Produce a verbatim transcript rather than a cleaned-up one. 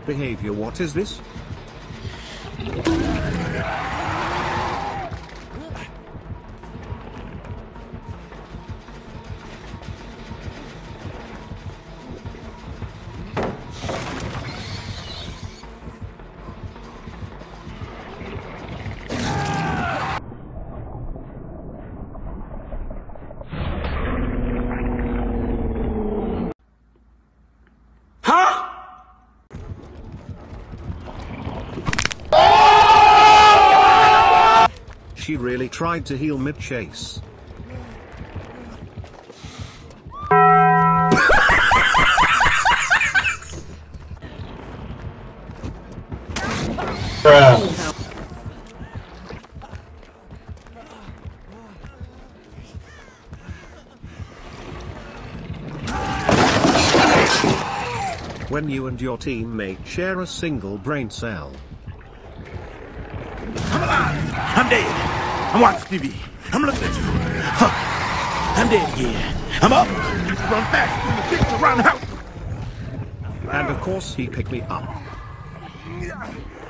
inappropriate behavior. What is this? She really tried to heal mid-chase. When you and your teammate share a single brain cell. I'm alive! I'm dead! I'm watching T V. I'm looking at you. Huh. I'm dead again. I'm up! Run fast! Kick around the house! And of course he picked me up.